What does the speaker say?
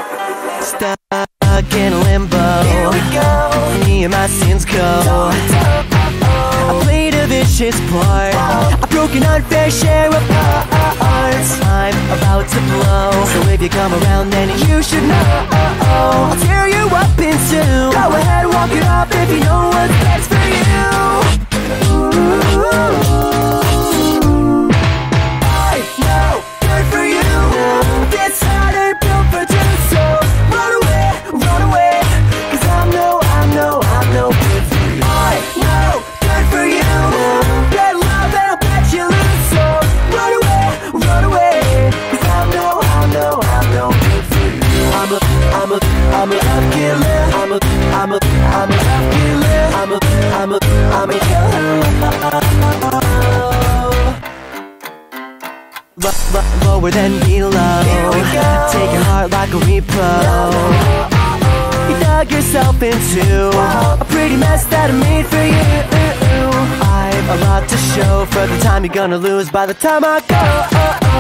Stuck in a limbo. Here we go. Me and my sins go. I played a vicious part. I've broken unfair share of parts. I'm about to blow, so if you come around then you should know. I'll tear you up in two. Go ahead, walk it off if you know what's best for you. I know, good for you. This heart ain't built for two, so run away, 'cause I'm no good for you. I know, good for you. Get love and I'll bet you lose, so run away, 'cause I'm no good for you. I'm a love killer. I'm a love killer. I'm a killer. Lower than below. Here we go. Take your heart like a repo. You dug yourself into a pretty mess that I made for you. I've a lot to show for the time you're gonna lose by the time I go.